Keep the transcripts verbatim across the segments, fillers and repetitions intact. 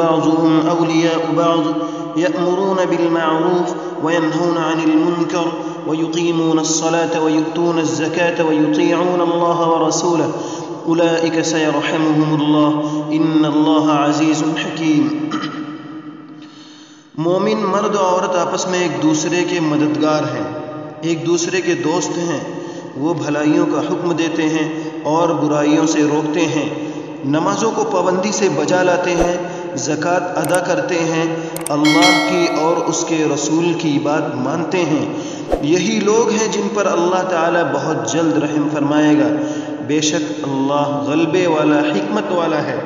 بعضهم أولياء بعض يأمرون بالمعروف وينهون عن المنكر ويقيمون الصلاة ويؤتون الزكاة ويطيعون الله ورسوله أولئك سيرحمهم الله إن الله عزيز حكيم. مومن مرد و عورت آپس میں ایک دوسرے کے مددگار ہیں، ایک دوسرے کے دوست ہیں. وہ بھلائیوں کا حکم دیتے ہیں اور برائیوں سے روکتے ہیں، نمازوں کو پابندی سے بجا لاتے ہیں، زکوٰۃ ادا کرتے ہیں، اللہ کی اور اس کے رسول کی بات مانتے ہیں. یہی لوگ ہیں جن پر اللہ تعالی بہت جلد رحم فرمائے گا. بے شک اللہ غلبے والا، حکمت والا ہے.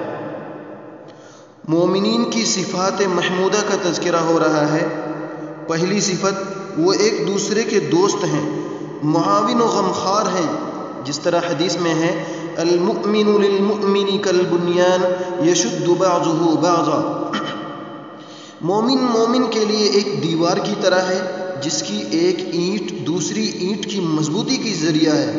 مومنین کی صفات محمودہ کا تذکرہ ہو رہا ہے. پہلی صفت، وہ ایک دوسرے کے دوست ہیں، معاون و غمخوار ہیں. جس طرح حدیث میں ہے المؤمن للمؤمن کالبنیان یشد بعضه بعضا. مومن مومن کے لیے ایک دیوار کی طرح ہے جس کی ایک اینٹ دوسری اینٹ کی مضبوطی کی ذریعہ ہے.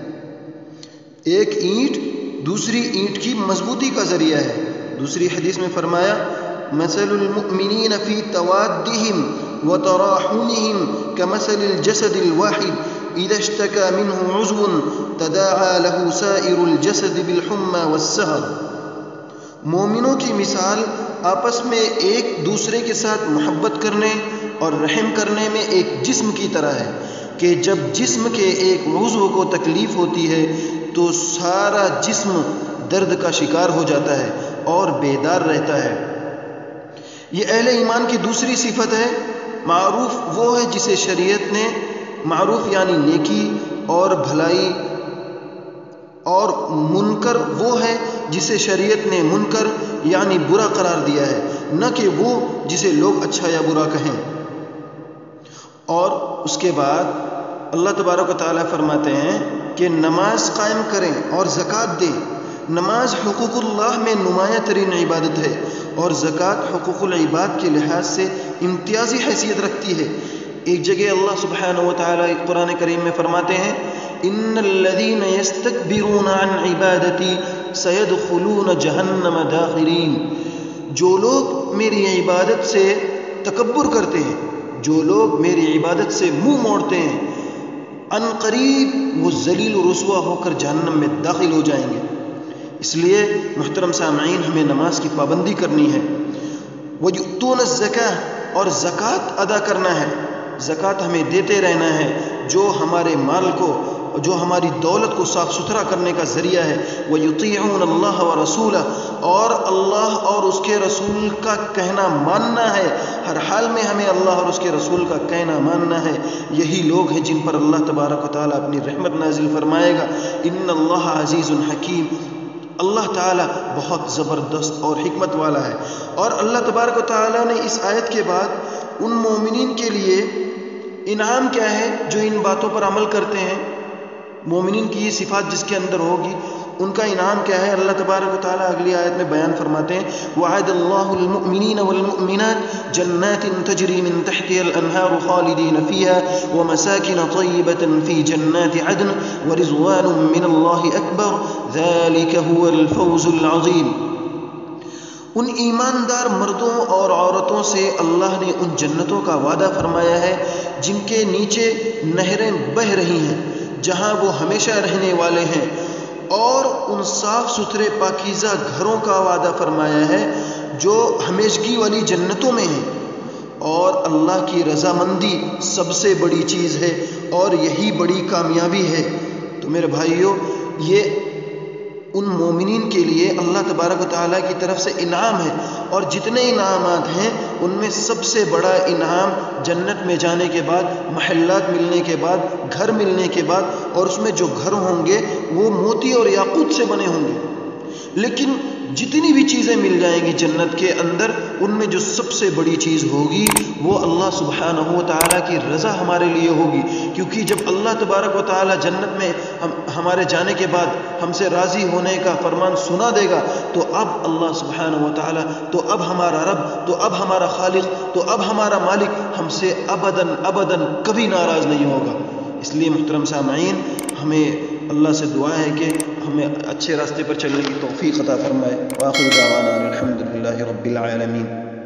ایک اینٹ دوسری اینٹ کی مضبوطی کا ذریعہ ہے. دوسری حدیث میں فرمایا مثل المؤمنین فی توادہم وتراحمہم کمثل الجسد الواحد اذا اشتكى منه عضو تداعى له سائر الجسد بالحمى والسهر. مومنوں کی مثال آپس میں ایک دوسرے کے ساتھ محبت کرنے اور رحم کرنے میں ایک جسم کی طرح ہے کہ جب جسم کے ایک عضو کو تکلیف ہوتی ہے تو سارا جسم درد کا شکار ہو جاتا ہے اور بیدار رہتا ہے. یہ اہل ایمان کی دوسری صفت ہے. معروف وہ ہے جسے شریعت نے، معروف یعنی نیکی اور بھلائی، اور منکر وہ ہے جسے شریعت نے منکر یعنی برا قرار دیا ہے، نہ کہ وہ جسے لوگ اچھا یا برا کہیں. اور اس کے بعد اللہ تبارک و تعالیٰ فرماتے ہیں کہ نماز قائم کریں اور زکوٰۃ دیں. نماز حقوق اللہ میں نمایاں ترین عبادت ہے اور زکوٰۃ حقوق العباد کے لحاظ سے امتیازی حیثیت رکھتی ہے. ایک جگہ اللہ سبحانہ و تعالیٰ قرآن کریم میں فرماتے ہیں ان الذین یستکبرون عن عبادتی سیدخلون جہنم داخرین. جو لوگ میری عبادت سے تکبر کرتے ہیں، جو لوگ میری عبادت سے منہ موڑتے ہیں، ان قریب وہ ذلیل و رسوا ہو کر جہنم میں داخل ہو جائیں گے. اس لیے محترم سامعین، ہمیں نماز کی پابندی کرنی ہے. وَيُؤْتُونَ الزَّكَاةَ، اور زکوٰۃ ادا کرنا ہے. زکوٰۃ ہمیں دیتے رہنا ہے جو ہمارے مال کو، جو ہماری دولت کو صاف ستھرا کرنے کا ذریعہ ہے. وَيُطِيعُونَ اللَّهَ وَرَسُولَهُ، اور اللہ اور اس کے رسول کا کہنا ماننا ہے. ہر حال میں ہمیں اللہ اور اس کے رسول کا کہنا ماننا ہے. یہی لوگ ہیں جن پر اللہ تبارک و تعالیٰ اپنی رحمت نازل فرمائے گا. ان اللہ عزیز حکیم، اللہ تعالیٰ بہت زبردست اور حکمت والا ہے. اور اللہ تبارک و تعالیٰ نے اس آیت کے بعد ان مومنین کے لیے انعام کیا ہے جو ان باتوں پر عمل کرتے ہیں. مومنین کی یہ صفات جس کے اندر ہوگی ان کا انعام کیا ہے، اللہ تبارک و تعالیٰ اگلی آیت میں بیان فرماتے ہیں وعد اللہ المؤمنین والمؤمنات جنات تجری من تحتها الانہار خالدین فیها ومساکن طیبة فی جنات عدن ورضوان من اللہ اکبر ذلك هو الفوز العظیم. ان ایماندار مردوں اور عورتوں سے اللہ نے ان جنتوں کا وعدہ فرمایا ہے جن کے نیچے نہریں بہہ رہی ہیں، جہاں وہ ہمیشہ رہنے والے ہیں، اور ان صاف ستھرے پاکیزہ گھروں کا وعدہ فرمایا ہے جو ہمیشگی والی جنتوں میں ہیں. اور اللہ کی رضامندی سب سے بڑی چیز ہے اور یہی بڑی کامیابی ہے. تو میرے بھائیوں، یہ ان مومنین کے لیے اللہ تبارک و تعالیٰ کی طرف سے انعام ہے. اور جتنے انعامات ہیں ان میں سب سے بڑا انعام جنت میں جانے کے بعد، محلات ملنے کے بعد، گھر ملنے کے بعد، اور اس میں جو گھر ہوں گے وہ موتی اور یاقوت سے بنے ہوں گے. لیکن جتنی بھی چیزیں مل جائیں گی جنت کے اندر، ان میں جو سب سے بڑی چیز ہوگی وہ اللہ سبحانہ و تعالیٰ کی رضا ہمارے لیے ہوگی. کیونکہ جب اللہ تبارک و تعالیٰ جنت میں ہم ہمارے جانے کے بعد ہم سے راضی ہونے کا فرمان سنا دے گا، تو اب اللہ سبحانہ و تعالیٰ، تو اب ہمارا رب، تو اب ہمارا خالق، تو اب ہمارا مالک ہم سے ابداً ابداً کبھی ناراض نہیں ہوگا. اس لیے محترم سامعین، ہمیں اللہ سے دعا ہے کہ ہمیں اچھے راستے پر چلنے کی توفیق عطا فرمائے۔ وآخر دعوانا الحمد للہ رب العالمین۔